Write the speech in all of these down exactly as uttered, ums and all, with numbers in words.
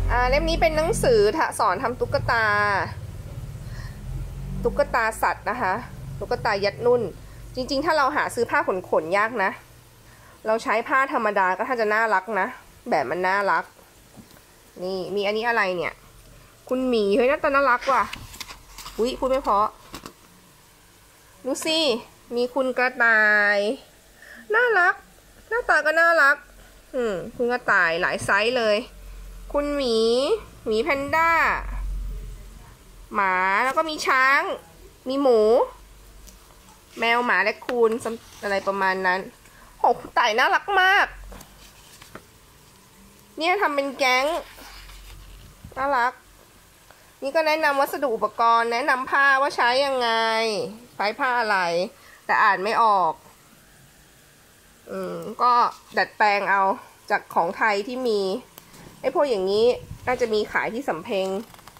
อ่าเล่มนี้เป็นหนังสือสอนทำตุ๊กตาตุ๊กตาสัตว์นะคะตุ๊กตายัดนุ่นจริงๆถ้าเราหาซื้อผ้าขนขนยากนะเราใช้ผ้าธรรมดาก็ถ้าจะน่ารักนะแบบมันน่ารักนี่มีอันนี้อะไรเนี่ยคุณหมีเฮ้ยน่าตาน่ารักว่ะอุ๊ยพูดไม่เพราะดูสิมีคุณกระต่ายน่ารักหน้าตาก็น่ารักอืมคุณกระต่ายหลายไซส์เลยคุณหมีหมีแพนด้าหมาแล้วก็มีช้างมีหมูแมวหมาและคูนอะไรประมาณนั้นโอ้คุณต่ายน่ารักมากเนี่ยทำเป็นแก๊งน่ารักนี่ก็แนะนำวัสดุอุปกรณ์แนะนำผ้าว่าใช้ยังไงใช้ผ้าอะไรแต่อ่านไม่ออกอืมก็ดัดแปลงเอาจากของไทยที่มีไอ้พวกอย่างนี้น่าจะมีขายที่สำเพ็ง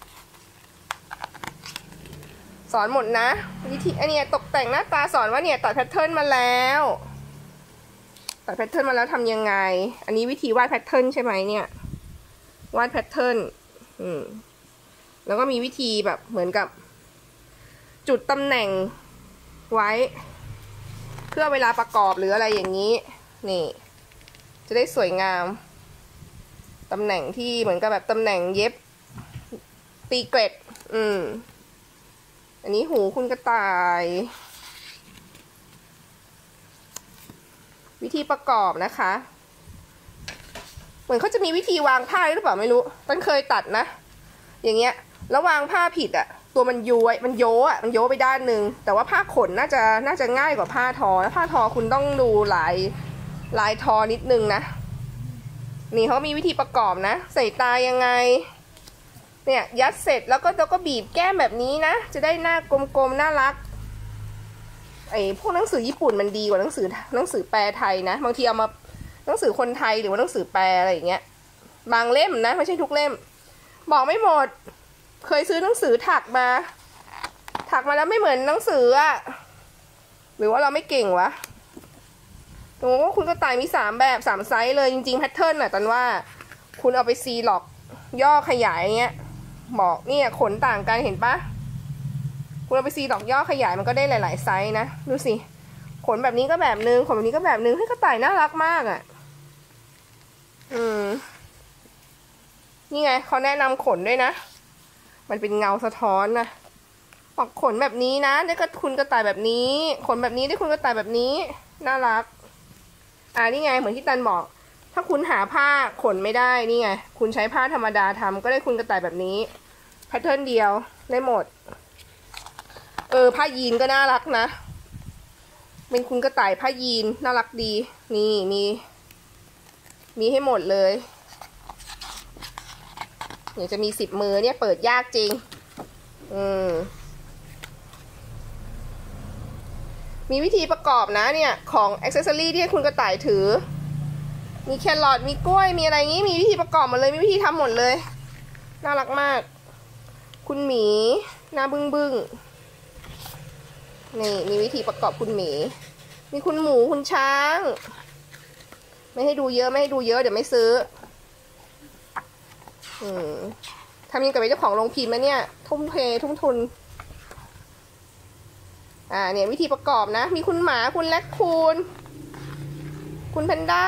สอนหมดนะวิธีอันนี้ตกแต่งหน้าตาสอนว่าเนี่ยตัดแพทเทิร์นมาแล้วตัดแพทเทิร์นมาแล้วทำยังไงอันนี้วิธีวาดแพทเทิร์นใช่ไหมเนี่ยวาดแพทเทิร์นอืมแล้วก็มีวิธีแบบเหมือนกับจุดตำแหน่งไว้เพื่อเวลาประกอบหรืออะไรอย่างนี้นี่จะได้สวยงามตำแหน่งที่เหมือนกับแบบตำแหน่งเย็บตีเกล็ดอืมอันนี้หูคุณกระต่ายวิธีประกอบนะคะเหมือนเขาจะมีวิธีวางผ้าหรือเปล่าไม่รู้ต้นเคยตัดนะอย่างเงี้ยแล้ววางผ้าผิดอ่ะตัวมันย้วยมันโยอ่ะมันโยไปด้านหนึ่งแต่ว่าผ้าขนน่าจะน่าจะง่ายกว่าผ้าทอแล้วผ้าทอคุณต้องดูลายลายทอนิดนึงนะนี่เขามีวิธีประกอบนะใส่ตายังไงเนี่ยยัดเสร็จแล้วก็แล้วก็บีบแก้มแบบนี้นะจะได้หน้ากลมๆน่ารักไอ้พวกหนังสือญี่ปุ่นมันดีกว่าหนังสือหนังสือแปลไทยนะบางทีเอามาหนังสือคนไทยหรือว่าหนังสือแปลอะไรอย่างเงี้ยบางเล่มนะไม่ใช่ทุกเล่มบอกไม่หมดเคยซื้อหนังสือถักมาถักมาแล้วไม่เหมือนหนังสืออะหรือว่าเราไม่เก่งวะโอ้คุณกระต่ายมีสามแบบสามไซส์เลยจริงๆแพทเทิร์นอะตอนว่าคุณเอาไปซีล็อกย่อขยายเงี้ยบอกเนี่ยขนต่างกันเห็นปะคุณเอาไปซีล็อกย่อขยายมันก็ได้หลายๆไซส์นะดูสิขนแบบนี้ก็แบบนึงขนแบบนี้ก็แบบนึงให้กระต่ายน่ารักมากอะอืมนี่ไงเขาแนะนำขนด้วยนะมันเป็นเงาสะท้อนนะบอกขนแบบนี้นะได้กระคุณกระต่ายแบบนี้ขนแบบนี้ได้คุณกระต่ายแบบนี้น่ารักอ่านี่ไงเหมือนที่ตันบอกถ้าคุณหาผ้าขนไม่ได้นี่ไงคุณใช้ผ้าธรรมดาทำก็ได้คุณกระต่ายแบบนี้แพทเทิร์นเดียวได้หมดเออผ้ายีนก็น่ารักนะเป็นคุณกระต่ายผ้ายีนน่ารักดีนี่มีมีให้หมดเลยเดี๋ยวจะมีสิบมือเนี่ยเปิดยากจริงอืมมีวิธีประกอบนะเนี่ยของอ็อกเซสซอรี่ที่คุณกระต่ายถือมีแครอทมีกล้วยมีอะไรงี้มีวิธีประกอบหมดเลยมีวิธีทำหมดเลยน่ารักมากคุณหมีหน้าบึ้งบึ้งนี่มีวิธีประกอบคุณหมีมีคุณหมูคุณช้างไม่ให้ดูเยอะไม่ให้ดูเยอะเดี๋ยวไม่ซื้ออืมทำยังกับเป็นเจ้าของโรงพิมพ์นะเนี่ยทุ่มเททุ่มทุนอ่าเนี่ยวิธีประกอบนะมีคุณหมาคุณแรคคูนคุณแพนด้า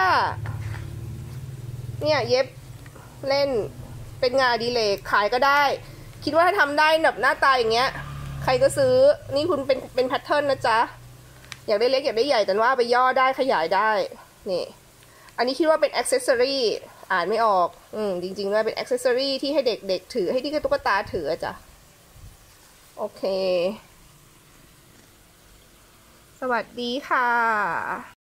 เนี่ยเย็บเล่นเป็นงานอดิเรกขายก็ได้คิดว่าถ้าทำได้แบบหน้าตาอย่างเงี้ยใครก็ซื้อนี่คุณเป็นเป็นแพทเทิร์นนะจ๊ะอยากได้เล็กอยากได้ใหญ่แต่ว่าไปย่อได้ขยายได้นี่อันนี้คิดว่าเป็นอ็อกเซสซอรี่อ่านไม่ออกอืมจริงๆว่าเป็นอ็อกเซสซอรี่ที่ให้เด็กๆถือให้ที่ตุ๊กตาถือจ้ะโอเคสวัสดีค่ะ